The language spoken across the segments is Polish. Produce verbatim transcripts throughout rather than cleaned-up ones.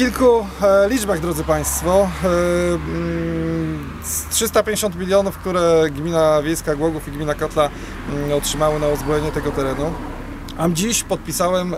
kilku e, liczbach, drodzy Państwo. E, trzysta pięćdziesiąt milionów, które gmina wiejska Głogów i gmina Kotla m, otrzymały na uzbrojenie tego terenu. A dziś podpisałem e,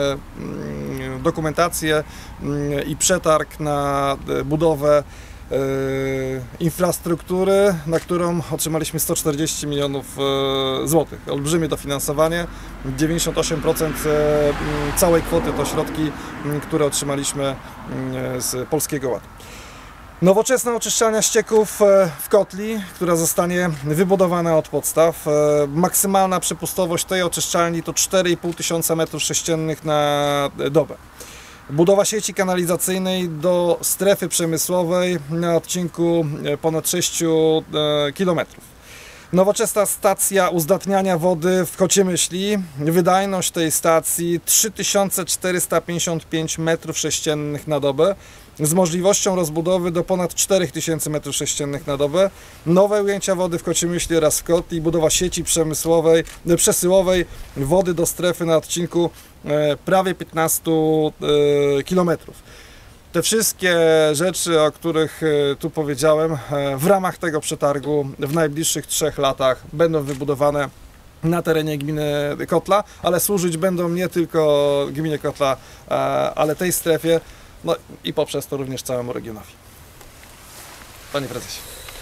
dokumentację m, i przetarg na budowę e, infrastruktury, na którą otrzymaliśmy sto czterdzieści milionów e, złotych. Olbrzymie dofinansowanie, dziewięćdziesiąt osiem procent e, całej kwoty to środki, m, które otrzymaliśmy m, z Polskiego Ładu. Nowoczesna oczyszczalnia ścieków w kotli, która zostanie wybudowana od podstaw. Maksymalna przepustowość tej oczyszczalni to cztery i pół tysiąca metrów sześciennych na dobę. Budowa sieci kanalizacyjnej do strefy przemysłowej na odcinku ponad sześciu kilometrów. Nowoczesna stacja uzdatniania wody w Kocimyśli. Wydajność tej stacji trzy tysiące czterysta pięćdziesiąt pięć metrów sześciennych na dobę, z możliwością rozbudowy do ponad czterech tysięcy metrów sześciennych na dobę. Nowe ujęcia wody w Kocimyśli oraz w Kotli i budowa sieci przemysłowej, przesyłowej wody do strefy na odcinku prawie piętnastu kilometrów. Te wszystkie rzeczy, o których tu powiedziałem, w ramach tego przetargu w najbliższych trzech latach będą wybudowane na terenie gminy Kotla, ale służyć będą nie tylko gminie Kotla, ale tej strefie, no i poprzez to również całemu regionowi. Panie prezesie.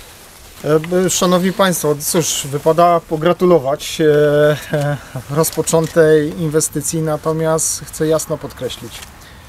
Szanowni Państwo, cóż, wypada pogratulować rozpoczętej inwestycji, natomiast chcę jasno podkreślić,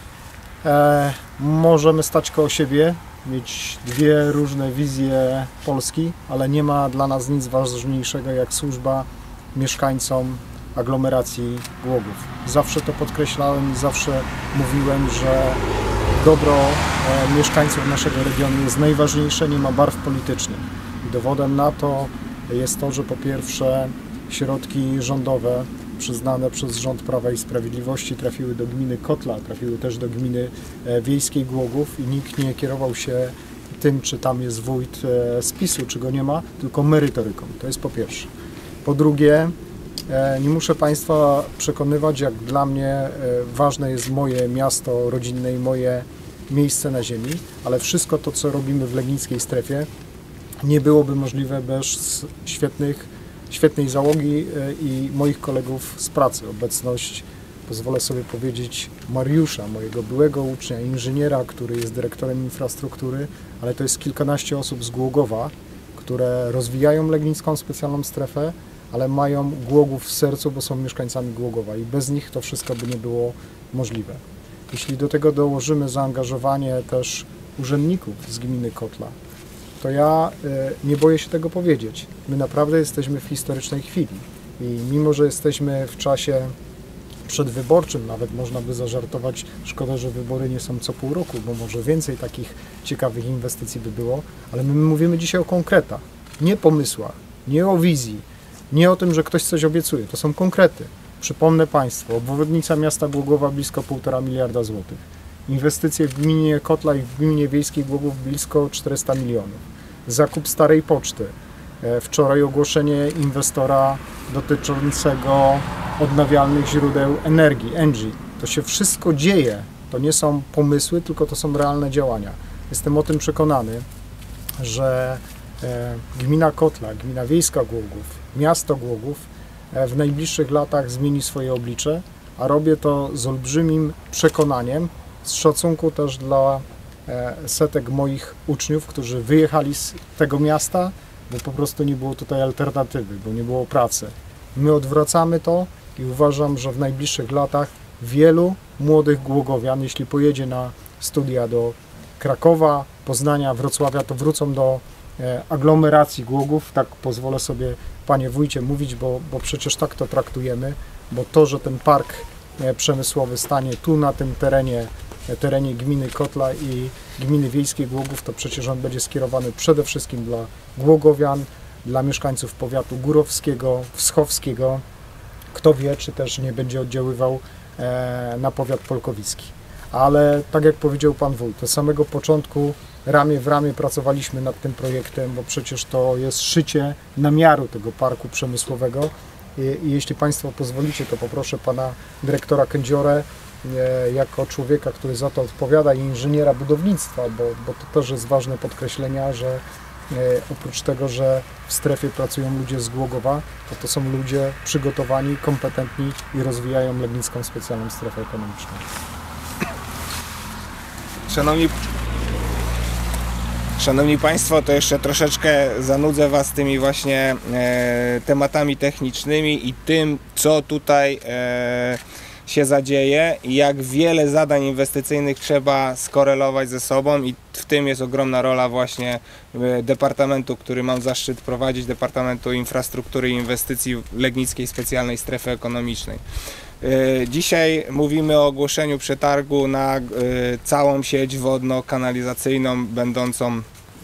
E, możemy stać koło siebie, mieć dwie różne wizje Polski, ale nie ma dla nas nic ważniejszego jak służba mieszkańcom aglomeracji Głogów. Zawsze to podkreślałem i zawsze mówiłem, że dobro e, mieszkańców naszego regionu jest najważniejsze, nie ma barw politycznych. I dowodem na to jest to, że po pierwsze środki rządowe przyznane przez rząd Prawa i Sprawiedliwości trafiły do gminy Kotla, trafiły też do gminy wiejskiej Głogów i nikt nie kierował się tym, czy tam jest wójt z PiSu, czy go nie ma, tylko merytoryką. To jest po pierwsze. Po drugie, nie muszę Państwa przekonywać, jak dla mnie ważne jest moje miasto rodzinne i moje miejsce na ziemi, ale wszystko to, co robimy w legnickiej strefie, nie byłoby możliwe bez świetnych świetnej załogi i moich kolegów z pracy. Obecność, pozwolę sobie powiedzieć, Mariusza, mojego byłego ucznia, inżyniera, który jest dyrektorem infrastruktury, ale to jest kilkanaście osób z Głogowa, które rozwijają legnicką specjalną strefę, ale mają Głogów w sercu, bo są mieszkańcami Głogowa i bez nich to wszystko by nie było możliwe. Jeśli do tego dołożymy zaangażowanie też urzędników z gminy Kotla, to ja nie boję się tego powiedzieć. My naprawdę jesteśmy w historycznej chwili i mimo, że jesteśmy w czasie przedwyborczym, nawet można by zażartować, szkoda, że wybory nie są co pół roku, bo może więcej takich ciekawych inwestycji by było, ale my mówimy dzisiaj o konkretach, nie pomysłach, nie o wizji, nie o tym, że ktoś coś obiecuje, to są konkrety. Przypomnę Państwu, obwodnica miasta Głogowa blisko półtora miliarda złotych. Inwestycje w gminie Kotla i w gminie wiejskiej Głogów blisko czterysta milionów. Zakup starej poczty. Wczoraj ogłoszenie inwestora dotyczącego odnawialnych źródeł energii, Engie. To się wszystko dzieje. To nie są pomysły, tylko to są realne działania. Jestem o tym przekonany, że gmina Kotla, gmina wiejska Głogów, miasto Głogów w najbliższych latach zmieni swoje oblicze, a robię to z olbrzymim przekonaniem, z szacunku też dla setek moich uczniów, którzy wyjechali z tego miasta, bo po prostu nie było tutaj alternatywy, bo nie było pracy. My odwracamy to i uważam, że w najbliższych latach wielu młodych głogowian, jeśli pojedzie na studia do Krakowa, Poznania, Wrocławia, to wrócą do aglomeracji Głogów. Tak pozwolę sobie, panie wójcie, mówić, bo, bo przecież tak to traktujemy, bo to, że ten park przemysłowy stanie tu na tym terenie, terenie gminy Kotla i gminy wiejskiej Głogów, to przecież on będzie skierowany przede wszystkim dla głogowian, dla mieszkańców powiatu górowskiego, wschowskiego. Kto wie, czy też nie będzie oddziaływał na powiat polkowicki. Ale tak jak powiedział pan wójt, od samego początku ramię w ramię pracowaliśmy nad tym projektem, bo przecież to jest szycie namiaru tego parku przemysłowego. I, i jeśli Państwo pozwolicie, to poproszę pana dyrektora Kędziorę e, jako człowieka, który za to odpowiada, i inżyniera budownictwa, bo, bo to też jest ważne podkreślenia, że e, oprócz tego, że w strefie pracują ludzie z Głogowa, to to są ludzie przygotowani, kompetentni i rozwijają Legnicką Specjalną Strefę Ekonomiczną. Szanowni, Szanowni Państwo, to jeszcze troszeczkę zanudzę Was tymi właśnie e, tematami technicznymi i tym, co tutaj e, się zadzieje i jak wiele zadań inwestycyjnych trzeba skorelować ze sobą, i w tym jest ogromna rola właśnie e, Departamentu, który mam zaszczyt prowadzić, Departamentu Infrastruktury i Inwestycji Legnickiej Specjalnej Strefy Ekonomicznej. Dzisiaj mówimy o ogłoszeniu przetargu na całą sieć wodno-kanalizacyjną będącą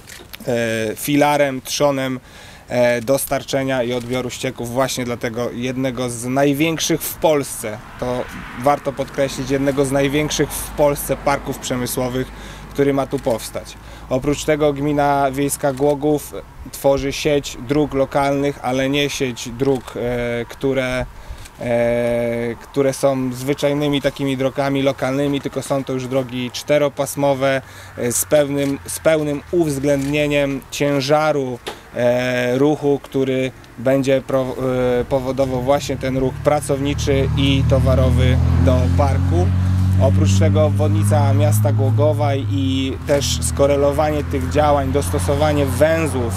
filarem, trzonem dostarczenia i odbioru ścieków właśnie dla tego jednego z największych w Polsce, to warto podkreślić, jednego z największych w Polsce parków przemysłowych, który ma tu powstać. Oprócz tego gmina wiejska Głogów tworzy sieć dróg lokalnych, ale nie sieć dróg, które E, które są zwyczajnymi takimi drogami lokalnymi, tylko są to już drogi czteropasmowe e, z, pewnym, z pełnym uwzględnieniem ciężaru e, ruchu, który będzie pro, e, powodował właśnie ten ruch pracowniczy i towarowy do parku. Oprócz tego obwodnica miasta Głogowa i też skorelowanie tych działań, dostosowanie węzłów,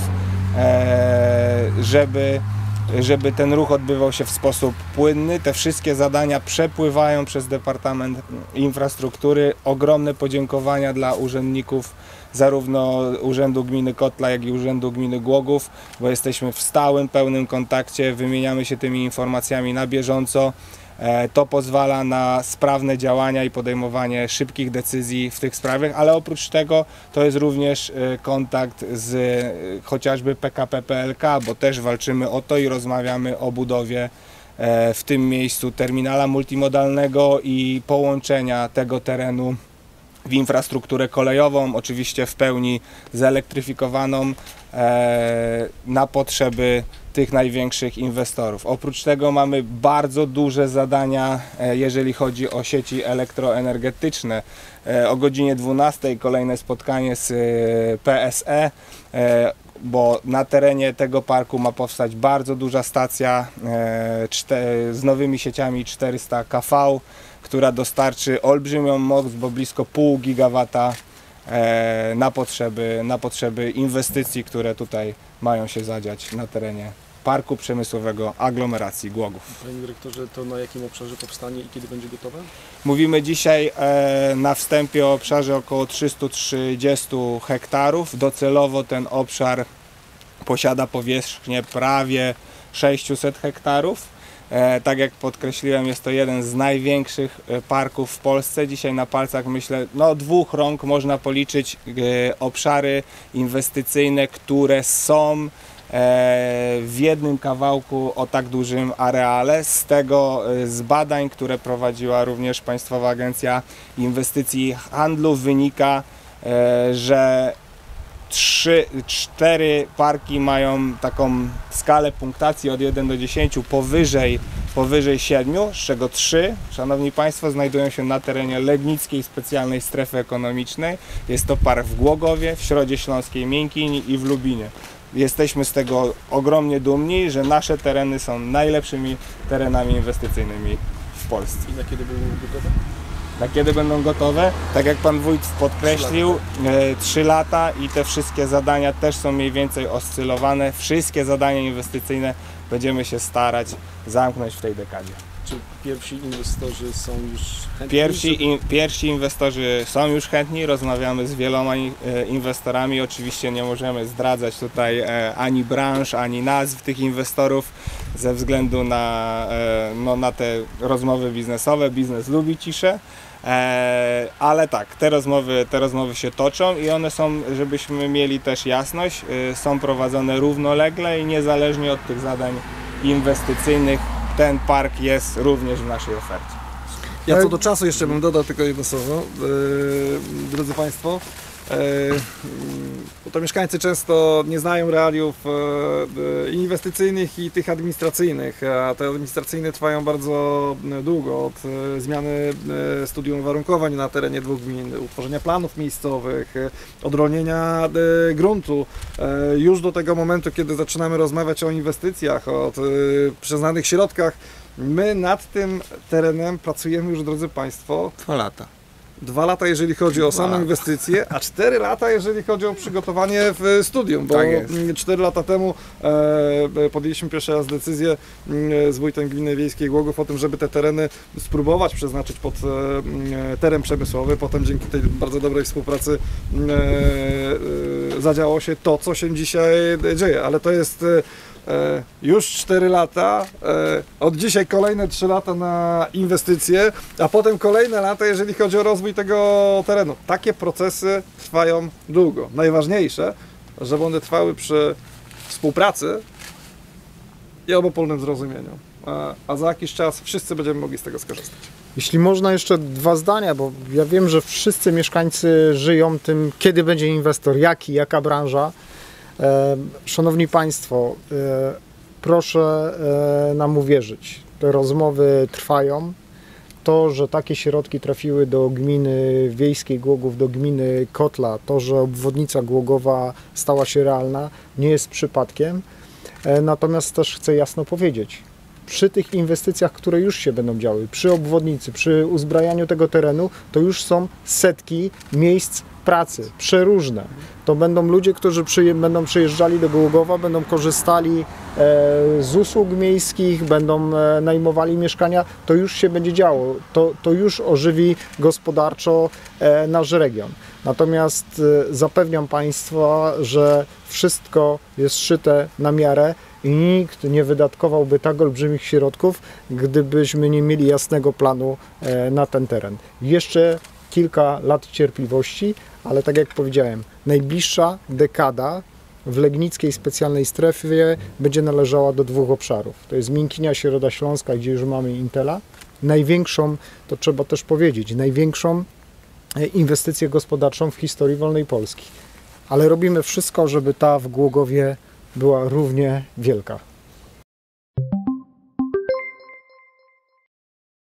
e, żeby żeby ten ruch odbywał się w sposób płynny. Te wszystkie zadania przepływają przez Departament Infrastruktury. Ogromne podziękowania dla urzędników zarówno Urzędu Gminy Kotla, jak i Urzędu Gminy Głogów, bo jesteśmy w stałym, pełnym kontakcie, wymieniamy się tymi informacjami na bieżąco. To pozwala na sprawne działania i podejmowanie szybkich decyzji w tych sprawach, ale oprócz tego to jest również kontakt z chociażby P K P P L K, bo też walczymy o to i rozmawiamy o budowie w tym miejscu terminala multimodalnego i połączenia tego terenu w infrastrukturę kolejową, oczywiście w pełni zelektryfikowaną na potrzeby tych największych inwestorów. Oprócz tego mamy bardzo duże zadania, jeżeli chodzi o sieci elektroenergetyczne. O godzinie dwunastej kolejne spotkanie z P S E, bo na terenie tego parku ma powstać bardzo duża stacja z nowymi sieciami czterysta K V, która dostarczy olbrzymią moc, bo blisko pół gigawata na potrzeby, na potrzeby inwestycji, które tutaj mają się zadziać na terenie Parku Przemysłowego Aglomeracji Głogów. Panie dyrektorze, to na jakim obszarze powstanie i kiedy będzie gotowe? Mówimy dzisiaj e, na wstępie o obszarze około trzystu trzydziestu hektarów. Docelowo ten obszar posiada powierzchnię prawie sześciuset hektarów. E, tak jak podkreśliłem, jest to jeden z największych parków w Polsce. Dzisiaj na palcach, myślę, no dwóch rąk można policzyć e, obszary inwestycyjne, które są w jednym kawałku o tak dużym areale. Z tego, z badań, które prowadziła również Państwowa Agencja Inwestycji i Handlu, wynika, że trzy, cztery parki mają taką skalę punktacji od jeden do dziesięciu powyżej, powyżej siedmiu, z czego trzy, Szanowni Państwo, znajdują się na terenie Legnickiej Specjalnej Strefy Ekonomicznej. Jest to park w Głogowie, w Środzie Śląskiej Miękini i w Lubinie. Jesteśmy z tego ogromnie dumni, że nasze tereny są najlepszymi terenami inwestycyjnymi w Polsce. I na kiedy będą gotowe? Na kiedy będą gotowe? Tak jak Pan Wójt podkreślił, trzy lata i te wszystkie zadania też są mniej więcej oscylowane. Wszystkie zadania inwestycyjne będziemy się starać zamknąć w tej dekadzie. Czy pierwsi inwestorzy są już chętni? Pierwsi, in, pierwsi inwestorzy są już chętni, rozmawiamy z wieloma inwestorami. Oczywiście nie możemy zdradzać tutaj ani branż, ani nazw tych inwestorów ze względu na, no, na te rozmowy biznesowe. Biznes lubi ciszę. Ale tak, te rozmowy, te rozmowy się toczą i one są, żebyśmy mieli też jasność, są prowadzone równolegle i niezależnie od tych zadań inwestycyjnych. Ten park jest również w naszej ofercie. Ja co do czasu jeszcze bym dodał tylko jedno słowo. Yy, drodzy Państwo, Bo to mieszkańcy często nie znają realiów e, inwestycyjnych i tych administracyjnych, a te administracyjne trwają bardzo długo, od e, zmiany e, studium uwarunkowań na terenie dwóch gmin, utworzenia planów miejscowych, e, odrolnienia e, gruntu, e, już do tego momentu, kiedy zaczynamy rozmawiać o inwestycjach, o e, przyznanych środkach. My nad tym terenem pracujemy już, drodzy Państwo, Dwa lata. Dwa lata, jeżeli chodzi o samą lata. inwestycję, a cztery lata, jeżeli chodzi o przygotowanie w studium, bo Tak jest. cztery lata temu e, podjęliśmy pierwszy raz decyzję e, z wójtem gminy wiejskiej Głogów o tym, żeby te tereny spróbować przeznaczyć pod e, teren przemysłowy. Potem dzięki tej bardzo dobrej współpracy e, e, zadziało się to, co się dzisiaj dzieje, ale to jest e, E, już cztery lata, e, od dzisiaj kolejne trzy lata na inwestycje, a potem kolejne lata, jeżeli chodzi o rozwój tego terenu. Takie procesy trwają długo. Najważniejsze, żeby one trwały przy współpracy i obopólnym zrozumieniu. A, a za jakiś czas wszyscy będziemy mogli z tego skorzystać. Jeśli można jeszcze dwa zdania, bo ja wiem, że wszyscy mieszkańcy żyją tym, kiedy będzie inwestor, jaki, jaka branża. E, Szanowni Państwo, e, proszę e, nam uwierzyć, te rozmowy trwają. To, że takie środki trafiły do gminy wiejskiej Głogów, do gminy Kotla, to, że obwodnica Głogowa stała się realna, nie jest przypadkiem. E, natomiast też chcę jasno powiedzieć, przy tych inwestycjach, które już się będą działy, przy obwodnicy, przy uzbrajaniu tego terenu, to już są setki miejsc pracy, przeróżne. To będą ludzie, którzy przyje, będą przyjeżdżali do Głogowa, będą korzystali e, z usług miejskich, będą e, najmowali mieszkania. To już się będzie działo. To, to już ożywi gospodarczo e, nasz region. Natomiast e, zapewniam Państwa, że wszystko jest szyte na miarę i nikt nie wydatkowałby tak olbrzymich środków, gdybyśmy nie mieli jasnego planu e, na ten teren. Jeszcze kilka lat cierpliwości, ale tak jak powiedziałem, najbliższa dekada w Legnickiej specjalnej strefie będzie należała do dwóch obszarów. To jest Miękinia, Środa Śląska, gdzie już mamy Intela. Największą, to trzeba też powiedzieć, największą inwestycję gospodarczą w historii wolnej Polski. Ale robimy wszystko, żeby ta w Głogowie była równie wielka.